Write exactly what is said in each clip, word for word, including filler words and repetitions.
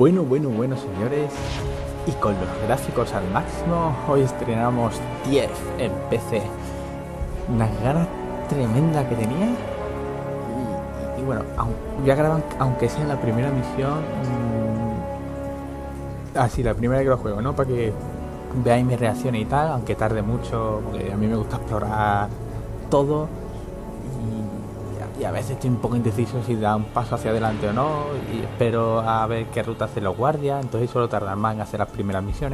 Bueno, bueno, bueno, señores, y con los gráficos al máximo, hoy estrenamos diez en P C. Unas ganas tremendas que tenía. Y, y bueno, aun, voy a grabar, aunque sea la primera misión. Mmm, así, la primera que lo juego, ¿no? Para que veáis mis reacciones y tal, aunque tarde mucho, porque a mí me gusta explorar todo. Y a veces estoy un poco indeciso si da un paso hacia adelante o no, y espero a ver qué ruta hacen los guardias, entonces suelo tardar más en hacer las primeras misiones.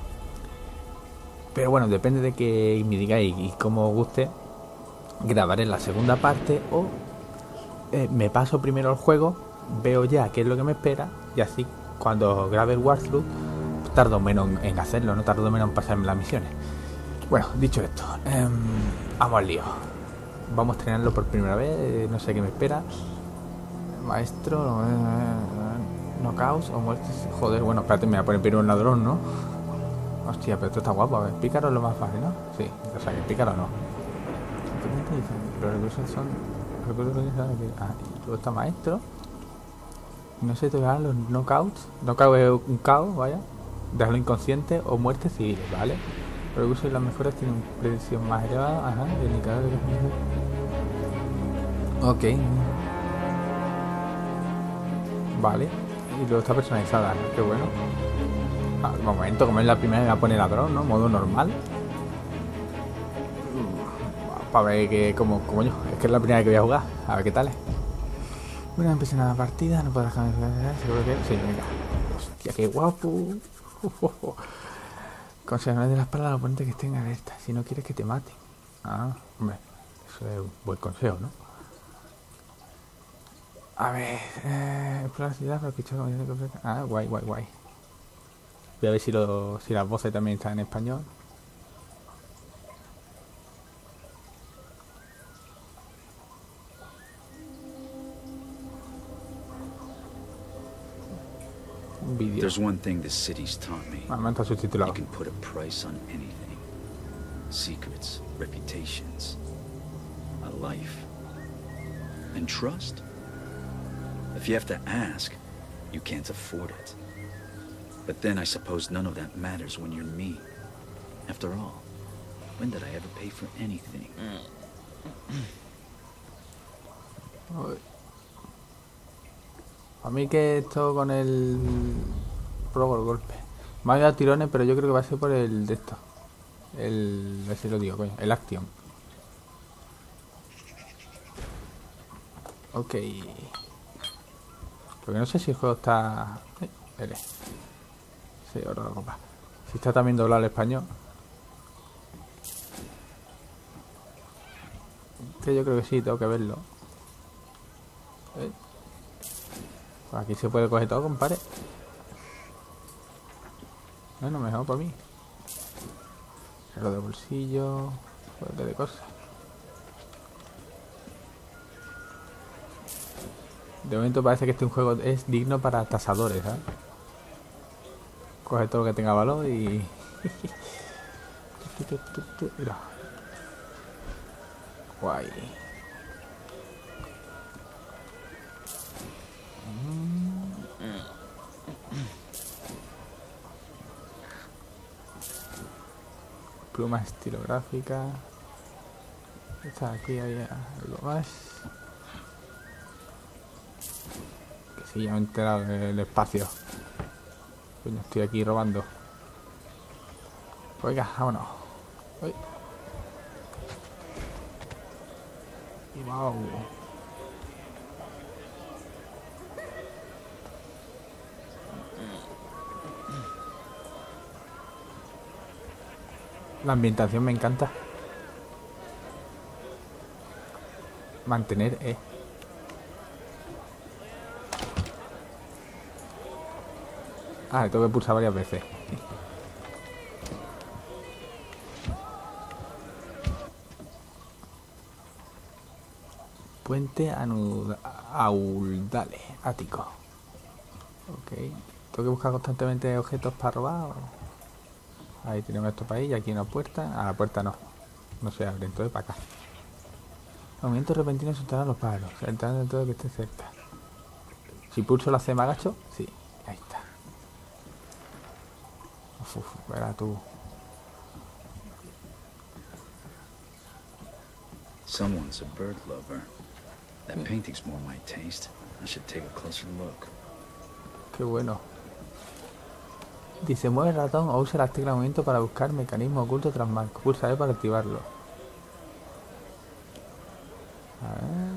Pero bueno, depende de que me digáis y cómo os guste, grabaré la segunda parte o eh, me paso primero el juego, veo ya qué es lo que me espera y así cuando grabe el walkthrough pues tardo menos en hacerlo, no tardo menos en pasarme las misiones. Bueno, dicho esto, eh, vamos al lío. Vamos a estrenarlo por primera vez, no sé qué me espera. Maestro, eh, knockouts o muertes. Joder, bueno, espérate, me voy a poner primero un ladrón, ¿no? Hostia, pero esto está guapo, a ver, pícaro es lo más fácil, ¿no? Sí, o sea, que pícaro no. Los recursos son... Los recursos son... Ah, y luego está maestro. No sé, te dan los knockouts. Knockout es un caos, vaya. Dejarlo inconsciente o muertes civiles, ¿vale? Los recursos y las mejoras tienen una precisión más elevada. Ajá, el indicador de los mismos. Ok. Vale. Y luego está personalizada, ¿no? Qué bueno. Al momento, como es la primera, me va a poner ladrón, ¿no? Modo normal. Para ver que, como, como yo, es que es la primera que voy a jugar. A ver qué tal es. Una vez empezada la partida, no podrás cambiar. Seguro que. Sí, venga. Hostia, qué guapo. Consejo de las palabras al oponente que estén alerta. Si no quieres que te maten. Ah, hombre. Eso es un buen consejo, ¿no? A ver, eh, explorar la ciudad para escuchar como... Ah, guay, guay, guay. Voy a ver si, lo, si las voces también están en español. Un vídeo. There's one thing this city's taught me. Ah, me está subtitulado. You can put a price on anything. Secrets, reputations, a life, and trust. If you have to ask, you can't afford it. But then I suppose none of that matters when you're me. After all, when did I ever pay for anything? A mí que esto con el... Probo el golpe. Me ha dado tirones, pero yo creo que va a ser por el de esto. El... A ver si lo digo, coño. El Action. Ok. Porque no sé si el juego está... Ay, L. Sí, ahora la copa. Si está también doblado al español. Que yo creo que sí, tengo que verlo. ¿Eh? Pues aquí se puede coger todo, compadre. Bueno, mejor para mí. Lo de bolsillo. Juego de cosas. De momento parece que este juego es digno para tasadores, ¿sabes? Coge todo lo que tenga valor y... Mira. Guay. Pluma estilográfica. Está aquí, hay algo más. Que sí, ya me he enterado del espacio. Coño, estoy aquí robando. Oiga, vámonos. Uy. Y wow. La ambientación me encanta. Mantener E. Ah, tengo que pulsar varias veces. Puente Anud Auldale, ático. Ok. Tengo que buscar constantemente objetos para robar. ¿O? Ahí tenemos esto para ahí y aquí una puerta. Ah, la puerta no. No se abre, entonces para acá. Movimientos repentinos soltarán los palos. Entrando en todo que esté cerca. Si pulso la C me agacho, sí. Ahí está. Uf, uf, verá tú. Someone's a bird lover. That painting's more my taste. I should take a closer look. Qué bueno. Dice, mueve el ratón o usa las teclas de movimiento para buscar mecanismo oculto tras marco. Pulsa E para activarlo. A ver.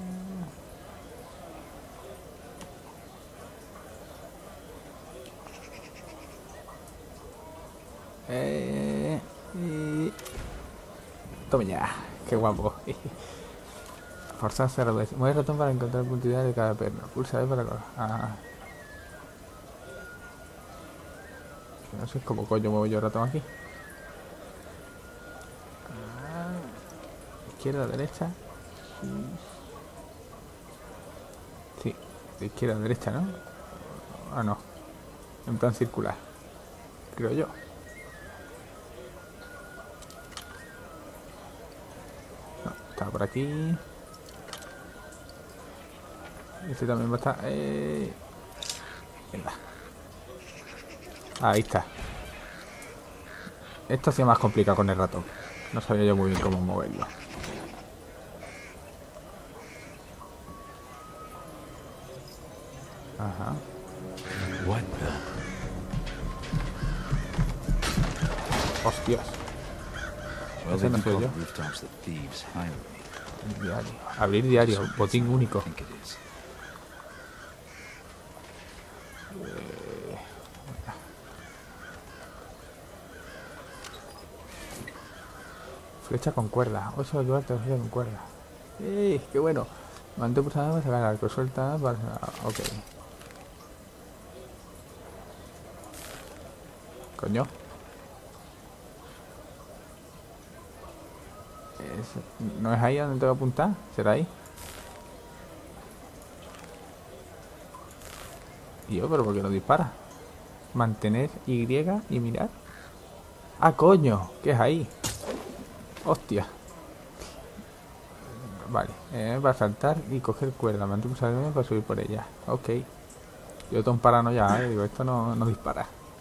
Eh, y... Toma ya, qué guapo. Forzar cero veces. Mueve el ratón para encontrar el punto ideal de cada perno. Pulsa E para... Ah. No sé cómo coño muevo yo el ratón aquí. Ah. Izquierda, derecha. Sí, de izquierda a derecha, ¿no? Ah, no. En plan circular. Creo yo. No, está por aquí. Este también va a estar... Eh... Venga. Ahí está. Esto hacía más complicado con el ratón. No sabía yo muy bien cómo moverlo. Ajá. What the? Hostias. Well, Ese they no do soy call yo. the rooftops the Thieves' Highway. Diario. Abrir diario. Botín único. I think it is. Flecha con cuerda. Oso ayudarte a flecha con cuerda. ¡Eh! ¡Qué bueno! Mantén pulsado para sacar el arco. Suelta para... Ok. Coño. Es... ¿No es ahí donde tengo que apuntar? ¿Será ahí? Y yo, pero ¿por qué no dispara? Mantener Y y mirar. ¡Ah, coño! ¿Qué es ahí? ¡Hostia! Vale, eh, para saltar y coger cuerda. Mantén pulsado para subir por ella. Ok. Yo estoy un parano ya, eh. Digo, esto no, no dispara.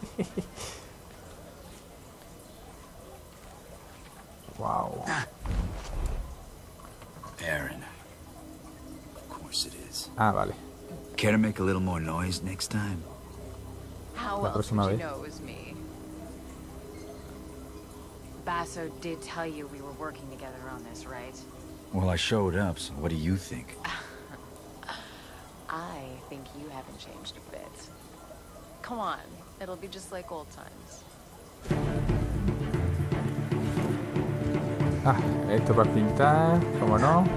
Wow. Aaron. Of course it is. Ah, vale. Care to make a little more noise next time? How La else próxima would you vez. know it was me? Basso did tell you we were working together on this, right? Well, I showed up, so what do you think? I think you haven't changed a bit. Come on, it'll be just like old times. Ah, esto para pintar, como no.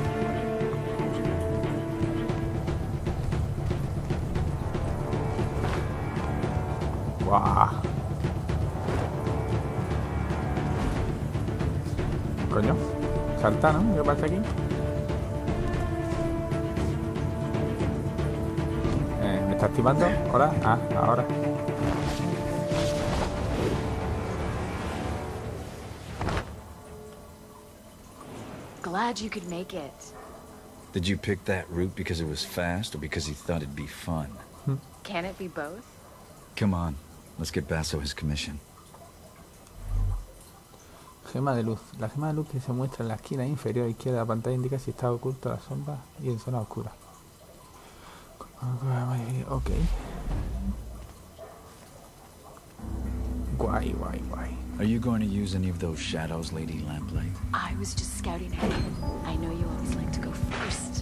Guau. Coño, salta, ¿no? ¿Qué pasa aquí? Eh, ¿me está activando? ¿Hola? Ah, ahora. Glad you could make it. Did you pick that route because it was fast or because you thought it'd be fun? Can it be both? Come on, let's get Basso his commission. Gema de luz. La gema de luz que se muestra en la esquina inferior izquierda de la pantalla indica si está oculto la sombra y en zona oscura. Ok. Guay, guay, guay. Are you going to use any of those shadows, Lady Lamplight? I was just scouting ahead. I know you always like to go first.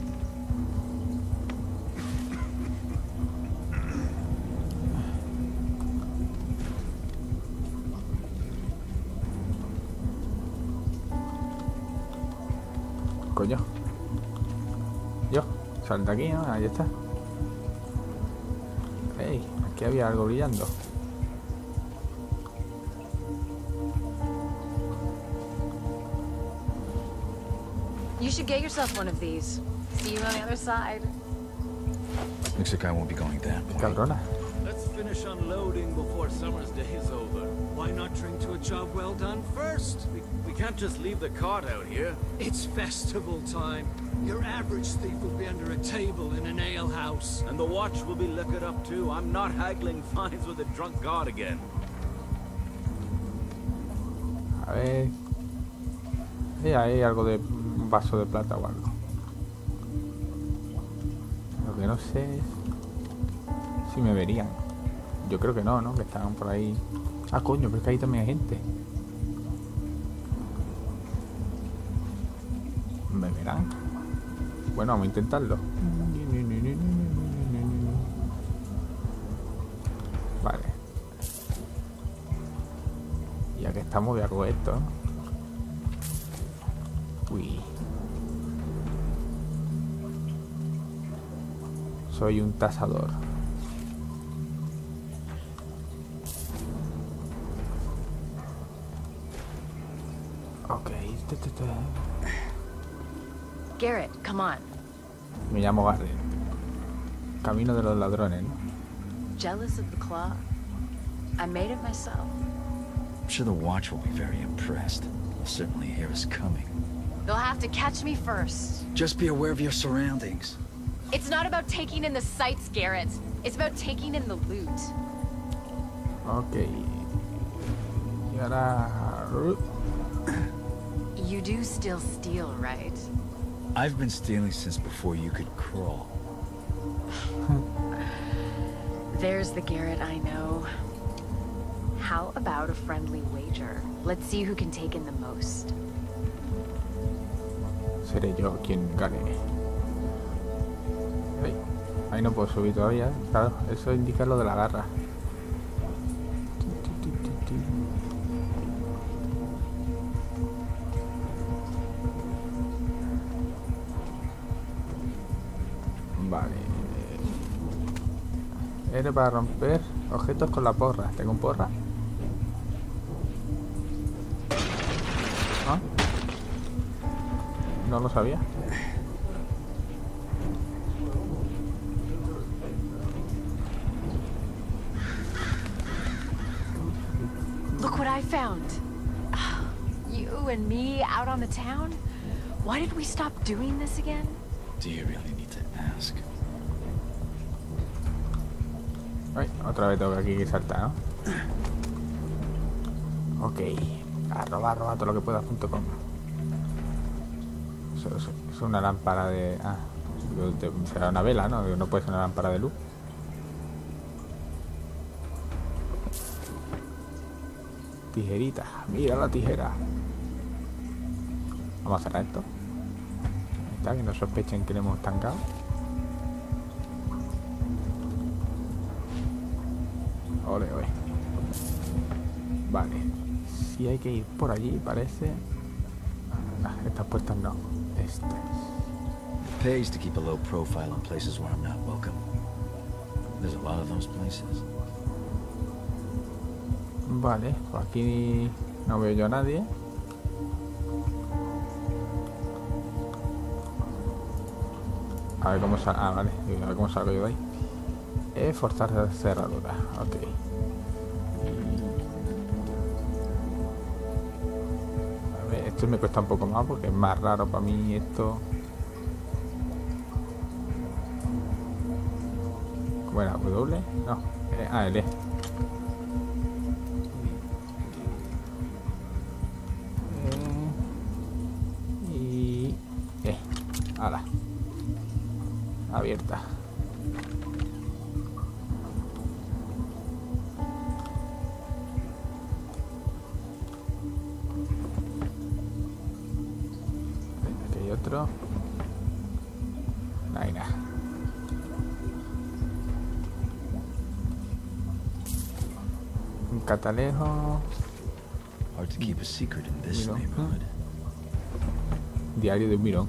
Coño. Yo, salta aquí, ¿no? Ahí está. Ey, aquí había algo brillando. You should get yourself one of these. See you on the other side. Looks like I won't be going that way. Cabrona. Let's finish unloading before summer's day is over. Why not drink to a job well done first? We, we can't just leave the cart out here. It's festival time. Your average thief will be under a table in an ale house. And the watch will be liquored up too. I'm not haggling fines with a drunk god again. ver. Sí, hay algo de un vaso de plata o algo. Lo que no sé es si me verían. Yo creo que no, ¿no? Que estaban por ahí. Ah, coño, pero es que ahí también hay gente. ¿Me verán? Bueno, vamos a intentarlo. Vale. Ya que estamos, voy a coger esto. Uy. Soy un tasador. Ok. Garrett, come on. Me llamo Garrett. Camino de los ladrones, ¿no? Jealous of the claw? I made it myself. I'm sure the Watch will be very impressed. They'll certainly hear us coming. They'll have to catch me first. Just be aware of your surroundings. It's not about taking in the sights, Garrett. It's about taking in the loot. Ok. Y ahora... You do still steal, right? I've been stealing since before you could crawl. There's the Garrett I know. How about a friendly wager? Let's see who can take in the most. Seré yo quien gane. Ay, ahí no puedo subir todavía, ¿eh? Claro, eso indica lo de la garra. Vale. Eres para romper objetos con la porra. ¿Tengo un porra? ¿Ah? No lo sabía. Look what I found. You and me out on the town? Why did we stop doing this again? Do you really need to ask? Ay, otra vez tengo que aquí saltar, ¿no? Ok. A robar, robar todo lo que pueda punto com. Eso, eso, es una lámpara de... Ah, será una vela, ¿no? No puede ser una lámpara de luz. Tijerita. Mira la tijera. Vamos a cerrar esto. Ahí está, que no sospechen que le hemos estancado. Ole, ole. Vale. Si hay que ir por allí, parece... Ah, estas puertas no. Estas. It pays to keep a low profile in places where I'm not welcome. There's a lot of those places. Vale, pues aquí no veo yo a nadie. A ver cómo salgo. Ah, vale. A ver cómo salgo yo de ahí. Eh, forzar la cerradura. Ok. A ver, esto me cuesta un poco más porque es más raro para mí esto. ¿Cómo era? ¿W? No. Eh, ah, L. Abierta. Aquí hay otro. No hay nada. Un catalejo. Hard to keep a secret in this neighborhood. Diario de un mirón.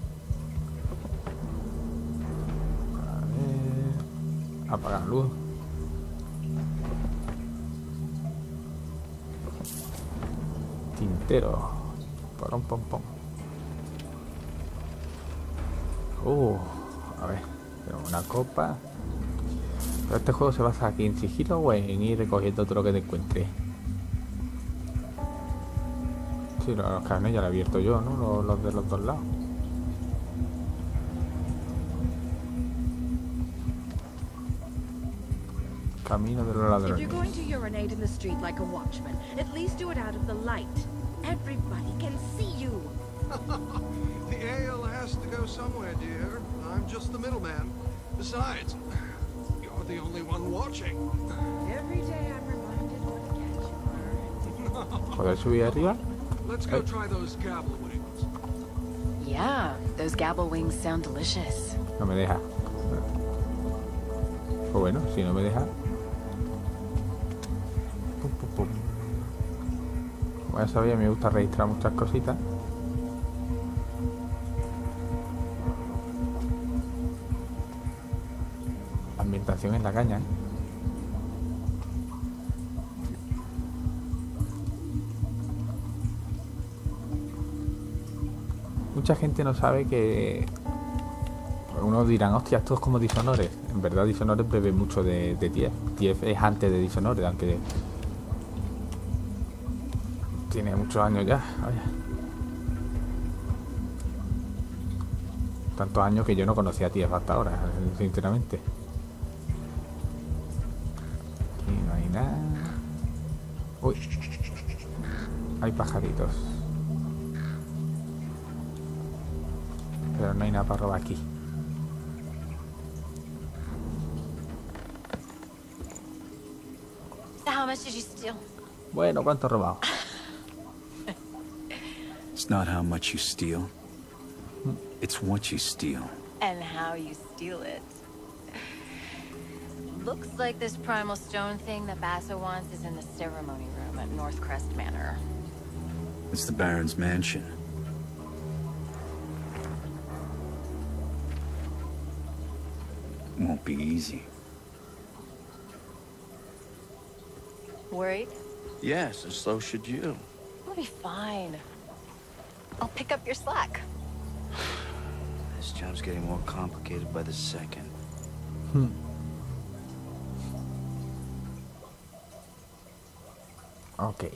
Apagar la luz. Tintero. Porón, pom, pom. Uh, a ver. Tengo una copa. Pero este juego se basa aquí en sigilo o en ir recogiendo todo lo que te encuentre. Sí, los carnes ya lo he abierto yo, ¿no? Los, los de los dos lados. Camino de los ladrones. If you're going to urinate in the street like a watchman, at least do it out of the light. everybody can see you. The ale has to go somewhere, dear. I'm just the middleman. Besides, you're the only one watching. Every day I'm reminded what a cat you are. ¿Poder subir arriba? Let's go try those gabble wings. Yeah, those gabble wings sound delicious. No me deja. Pues bueno, si no me deja. Pum, pum, pum. Como ya sabía, me gusta registrar muchas cositas. Ambientación en la caña, ¿eh? Mucha gente no sabe que... Unos dirán, hostia, esto es como Dishonored. En verdad Dishonored bebe mucho de, de T F. T F es antes de Dishonored, aunque... Tiene muchos años ya, vaya. Tantos años que yo no conocía a T F hasta ahora, sinceramente. Aquí no hay nada. Uy. Hay pajaritos. Pero no hay nada para robar aquí. So how much did you steal? Bueno, ¿cuánto he robado? It's not how much you steal. It's what you steal. And how you steal it. Looks like this primal stone thing that Basso wants is in the ceremony room at Northcrest Manor. It's the Baron's mansion. Won't be easy. Worried? Yes, and so should you. We'll be fine. I'll pick up your slack. This job's getting more complicated by the second. Hmm. Ok.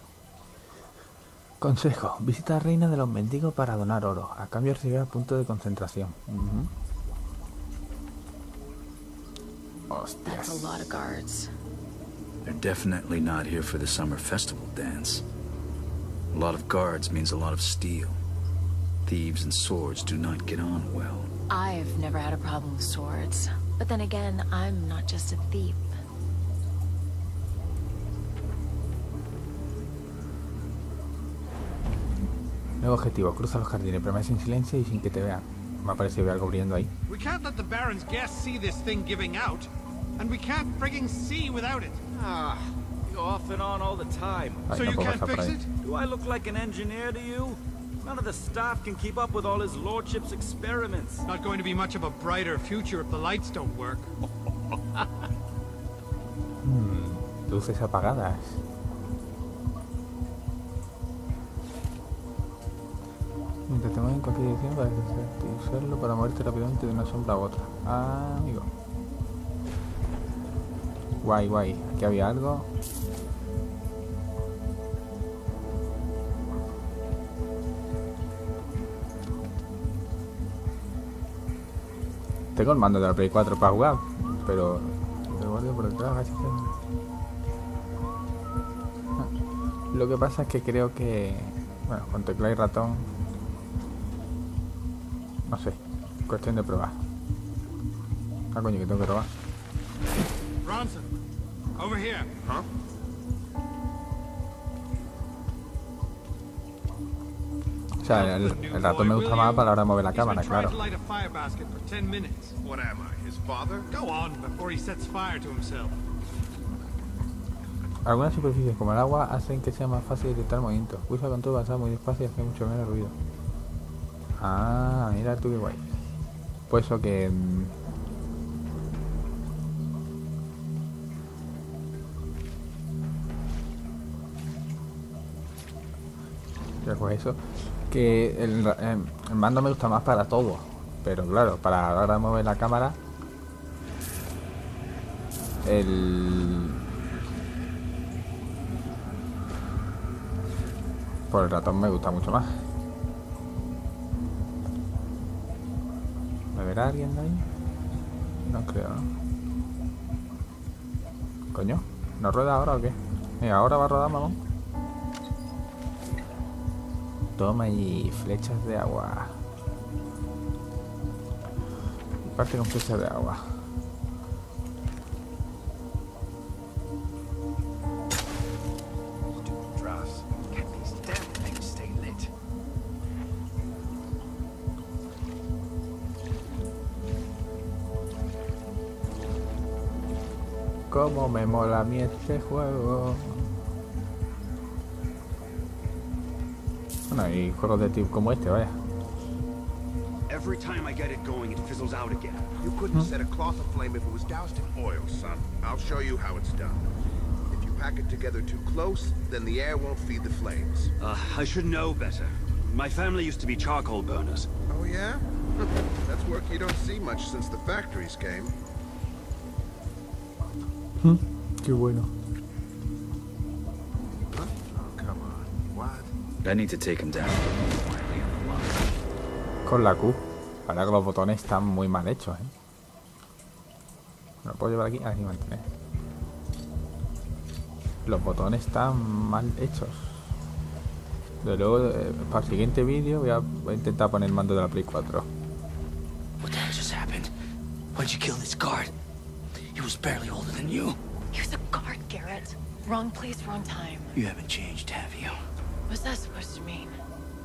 Consejo. Visita a Reina de los Mendigos para donar oro. A cambio recibirá punto de concentración. Uh-huh. That's a lot of guards. They're definitely not here for the summer festival dance. A lot of guards means a lot of steel. Thieves and swords do not get on well. I've never had a problem with swords. But then again, I'm not just a thief. Nuevo objetivo. Cruza los jardines. Permanece en silencio y sin que te vean. Me ha parecido ver algo brillando ahí. We can't let the Baron's guests see this thing giving out. And we can't frigging see without it. Ah, you go off and on all the time. Ay, So no you puedo can't pasar por fix ahí. it? Do I look like an engineer to you? None of the staff can keep up with all his lordship's experiments. Not going to be much of a brighter future if the lights don't work. Hmm, luces apagadas. Mientras te mueves en cualquier dirección para usarlo para moverte rápidamente de una sombra a otra. Ah, amigo. Guay, guay. Aquí había algo. Tengo el mando de la Play cuatro para jugar, pero el guardia por detrás casi se... Lo que pasa es que creo que, bueno, con teclado y ratón, no sé, cuestión de probar. Ah, coño, que tengo que robar. Bronson, over here. Huh? O sea, el, el ratón me gusta más para la hora de mover la cámara, claro. What am I, his father? Go on before he sets fire to himself. Algunas superficies como el agua hacen que sea más fácil detectar movimientos. Usa el control avanzado muy despacio y hace mucho menos ruido. Ah, mira tú qué guay. Pues eso que... ¿Qué fue eso? Que el, el, el mando me gusta más para todo. Pero claro, para la hora de mover la cámara... El... Por el ratón me gusta mucho más. ¿Me verá alguien ahí? No creo, ¿no? ¿Coño? ¿No rueda ahora o qué? Mira, ahora va a rodar, mamón. Toma y flechas de agua. Parte con flechas de agua. Cómo me mola a mí este juego. Bueno, hay juegos de tipo como este, vaya. Every time I get it going, it fizzles out again. You couldn't set a cloth aflame if it was doused in oil, son. I'll show you how it's done. If you pack it together too close, then the air won't feed the flames. Uh, I should know better. My family used to be charcoal burners. Oh, yeah? That's work you don't see much since the factories came. Hmm, qué bueno. Huh? Oh, come on. What? I need to take him down. Quietly on the line. Con la Q. Para que los botones están muy mal hechos, ¿eh? ¿Me lo puedo llevar aquí? Aquí mantener. Los botones están mal hechos. De luego, eh, para el siguiente vídeo voy a, voy a intentar poner el mando de la Play cuatro. What the hell just happened? Why'd you kill this guard? He was barely older than you. He was a guard, Garrett. Wrong place, wrong time. You haven't changed, have you? What's that supposed to mean?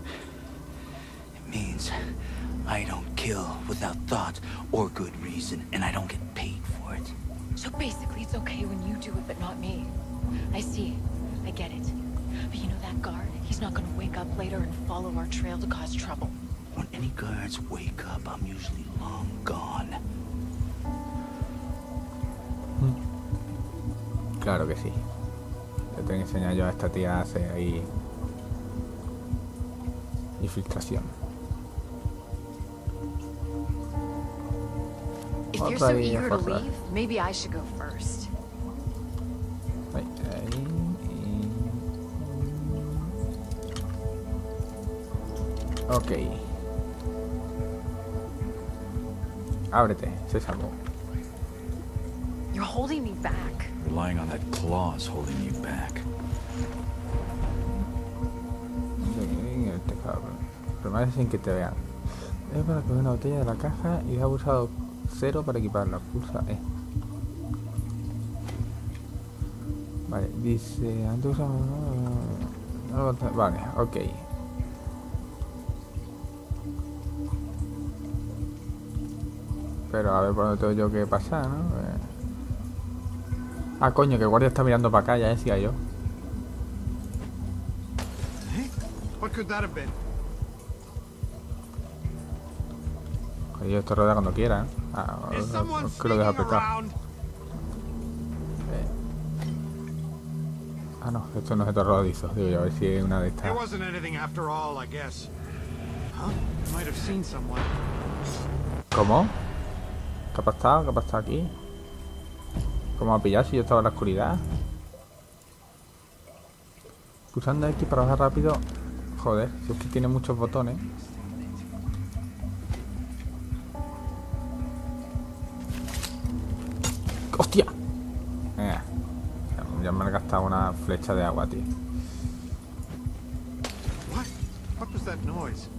It means I don't kill without thought or good reason, and I don't get paid for it. So basically it's okay when you do it, but not me. I see. I get it. But you know that guard? He's not gonna wake up later and follow our trail to cause trouble. When any guards wake up, I'm usually long gone. Claro que sí. Le tengo que enseñar yo a esta tía a hacer ahí infiltración. If you're Otra so idea, eager to otra. leave, maybe I should go first. Ahí, ahí, y... Ok. Ábrete, Sésamo. You're holding me back. Relying on that claw's holding you back. Este cabrón. Permanece sin que te vean. Es para coger una botella de la caja y ha pulsado cero para equiparla. Pulsa E. Vale, dice... Antes usamos... Vale, ok. Pero a ver por dónde tengo yo que pasar, ¿no? Eh... Ah, coño, que el guardia está mirando para acá, ya decía yo. What could that have been? Oye, yo esto rodea cuando quiera, ¿eh? Ah, Is someone creo que lo deja sneaking apretado. around? Eh. Ah, no, esto no es de rodizos. Digo yo, a ver si es una de It estas. wasn't anything after all, I guess. Huh? I might have seen someone. ¿Cómo? ¿Qué ha pasado? ¿Qué ha pasado aquí? ¿Cómo me ha pillado si yo estaba en la oscuridad? Pulsando X para bajar rápido. Joder, si es que tiene muchos botones. ¡Hostia! Eh, ya me he gastado una flecha de agua, tío. What? What was that noise?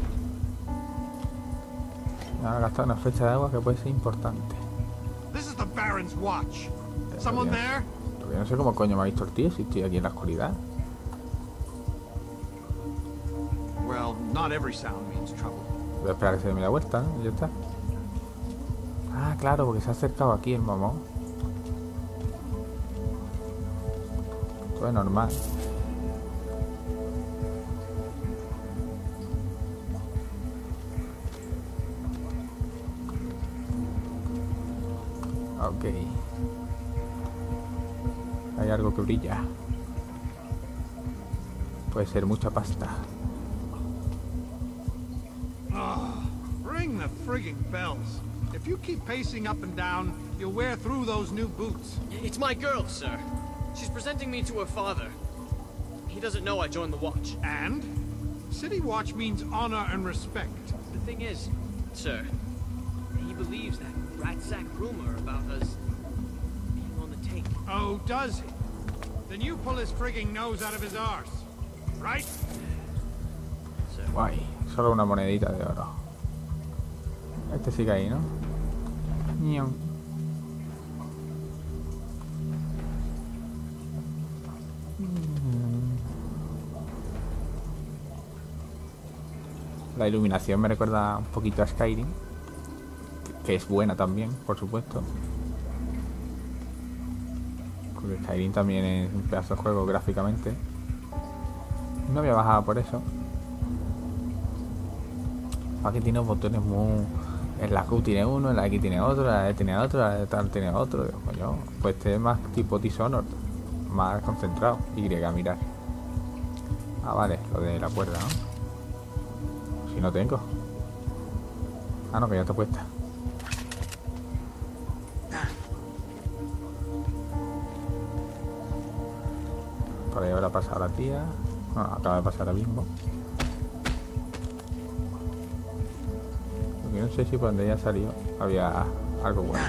Me he gastado una flecha de agua que puede ser importante. This is the Baron's watch. Someone there? Todavía no sé cómo coño me ha visto el tío si estoy aquí en la oscuridad. Well, not every sound means trouble. Voy a esperar a que se dé la vuelta, ¿no? Y ya está. Ah, claro, porque se ha acercado aquí el mamón. Todo es normal. Ok. Hay algo que brilla. Puede ser mucha pasta. Oh, ring the frigging bells. If you keep pacing up and down, you'll wear through those new boots. It's my girl, sir. She's presenting me to her father. He doesn't know I joined the watch. And? City watch means honor and respect. The thing is, sir, he believes that rat sack rumor about us being on the take. Oh, does he? Then you pull his frigging nose out of his arse. Right? Guay, solo una monedita de oro. Este sigue ahí, ¿no? Ñon. La iluminación me recuerda un poquito a Skyrim, que es buena también, por supuesto. Porque Skyrim también es un pedazo de juego gráficamente. No había bajado por eso. Aquí tiene botones muy... En la Q tiene uno, en la X tiene otro, en la E tiene otro, en la E tal tiene otro. Digo, coño, pues este es más tipo Dishonored, más concentrado. Y, mirar. Ah, vale, lo de la cuerda, ¿no? Si no tengo. Ah, no, que ya está puesta. Por ahí habrá pasado la tía. No, acaba de pasar ahora mismo. Porque no sé si por donde ella salió había algo bueno.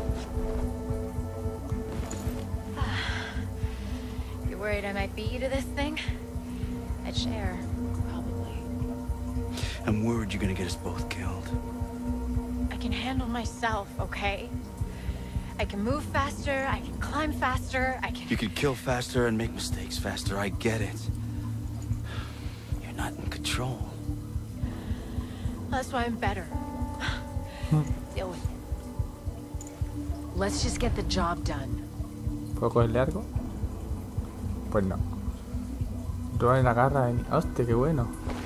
You're worried I might beat you to this thing? I'd share, probably. I'm worried you're gonna get us both killed. I can handle myself, okay? I can move faster, I can climb faster, I can... You could kill faster and make mistakes faster, I get it. You're not in control. That's why I'm better. Deal with it. Let's just get the job done. ¿Puedo cogerle algo? Pues no. Robarle la garra y... ¡Hostia, qué bueno!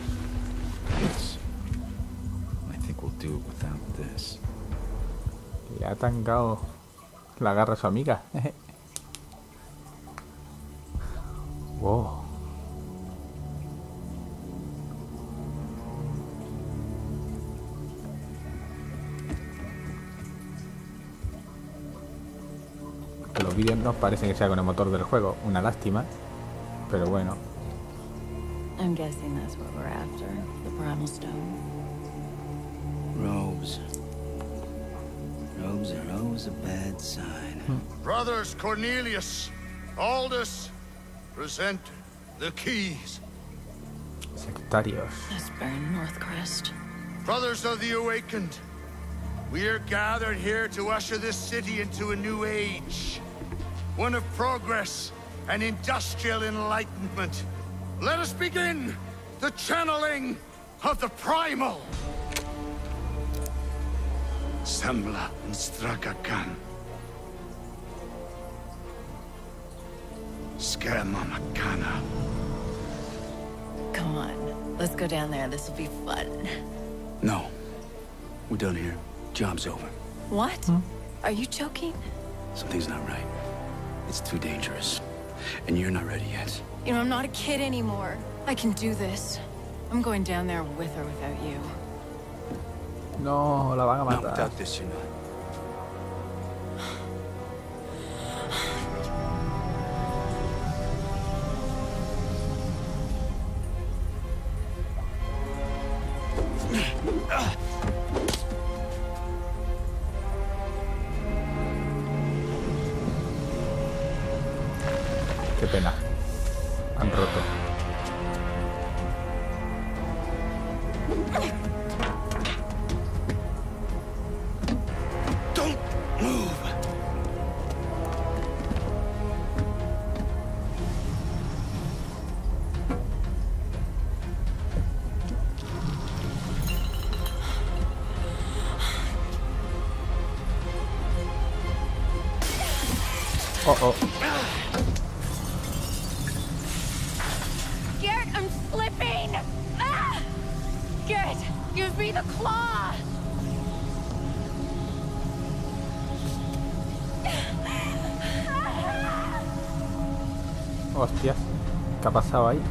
I think we'll do it without this. Le ha tangado la garra a su amiga. Wow. Los vídeos no parecen que sea con el motor del juego, una lástima, pero bueno. I'm guessing that's what we're after, the primal stone. Robes. Robes are always a bad sign. Brothers Cornelius, Aldous, present the keys. Sectarios. That's Baron Northcrest. Brothers of the Awakened, we are gathered here to usher this city into a new age. One of progress and industrial enlightenment. Let us begin the channeling of the primal. Sembla Stragakan. Skema Makana. Come on, let's go down there. This will be fun. No. We're done here. Job's over. What? Are you joking? Something's not right. It's too dangerous. And you're not ready yet. You know, I'm not a kid anymore. I can do this. I'm going down there with or without you. No, la van a No, matar. without this you're not. Qué pena. Han roto. Don't move! Oh, oh. Garrett, I'm slipping! Ah! Garrett, use me the claw! Hostias. ¿Qué ha pasado ahí?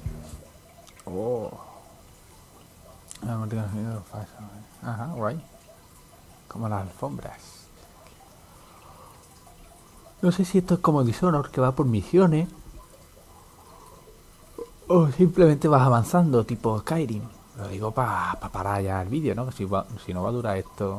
Oh. Ah, Martín, ajá, guay. Como las alfombras. No sé si esto es como Dishonored, que va por misiones. O simplemente vas avanzando, tipo Skyrim. Lo digo para pa parar ya el vídeo, ¿no? Si, va, si no va a durar esto...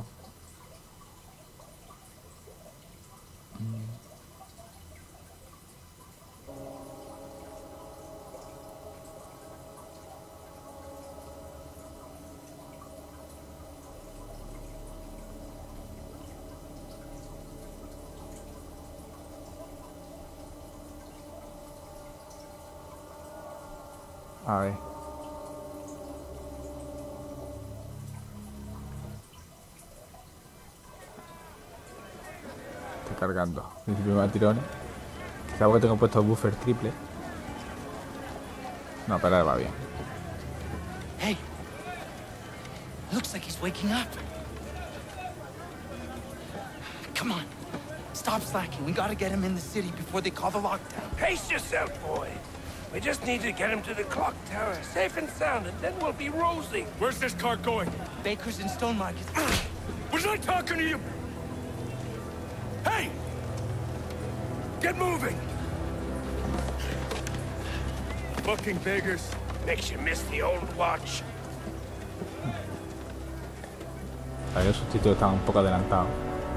A ver. Está cargando. Principio más tirones. Sabes que tengo puesto buffer triple. No, pero ahora va bien. Hey! Looks like he's waking up. Come on. Stop slacking. We gotta get him in the city before they call the lockdown. Pace yourself, boy. We just need to get him to the clock tower, safe and sound, and then we'll be rosy. Where's this car going? Baker's and Stone Market. Was I talking to you? Hey! Get moving! Fucking beggars. Makes you miss the old watch. Ahí los subtítulos están un poco adelantados.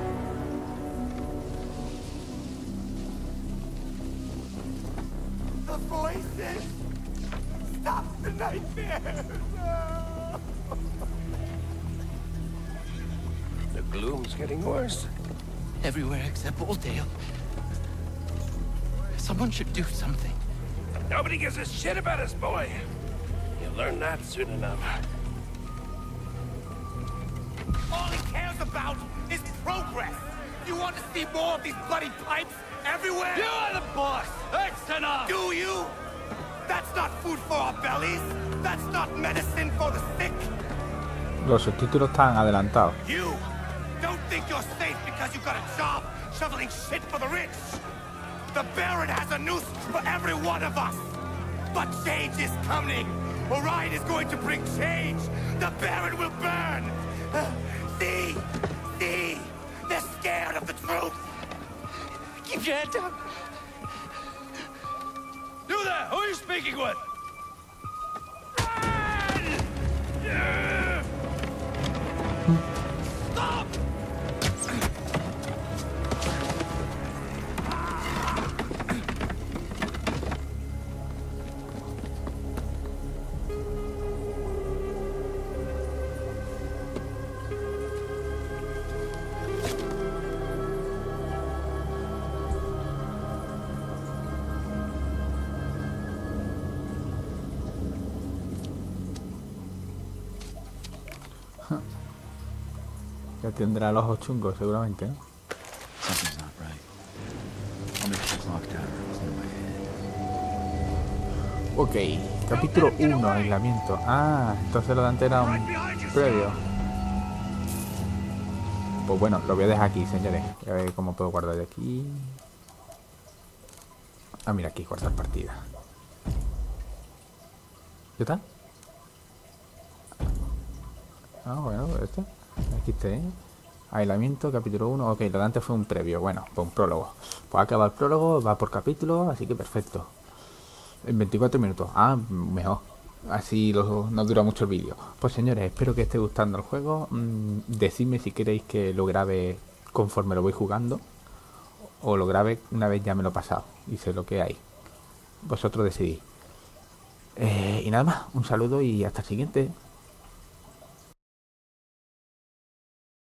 The voices! Stop the nightmares! The gloom's getting worse. Everywhere except Oldale. Someone should do something. Nobody gives a shit about us, boy. You'll learn that soon enough. All he cares about is progress! You want to see more of these bloody pipes everywhere? You are the boss! That's enough! Do you? That's not food for our bellies! That's not medicine for the sick! Los subtítulos están adelantados. You don't think you're safe because you got a job shoveling shit for the rich! The Baron has a noose for every one of us! But change is coming! Orion is going to bring change! The Baron will burn! Uh, see? See? They're scared of the truth! Keep your head down. You there! Who are you speaking with? Stop! Ya tendrá los ojos chungos, seguramente, ¿no? Something's not right. I'll make the clock tower clear my head. Ok, capítulo uno, aislamiento. Ah, entonces lo de antes era un previo. Pues bueno, lo voy a dejar aquí, señores. A ver cómo puedo guardar de aquí. Ah, mira aquí, guardar partida. ¿Qué tal? Ah, bueno, este. Aquí está, ¿eh? Aislamiento, capítulo uno. Ok, lo de antes fue un previo. Bueno, pues un prólogo. Pues acaba el prólogo, va por capítulo, así que perfecto. En veinticuatro minutos. Ah, mejor. Así lo, no dura mucho el vídeo. Pues señores, espero que esté gustando el juego. Mm, decidme si queréis que lo grabe conforme lo voy jugando, o lo grabe una vez ya me lo he pasado y sé lo que hay. Vosotros decidís. Eh, y nada más, un saludo y hasta el siguiente.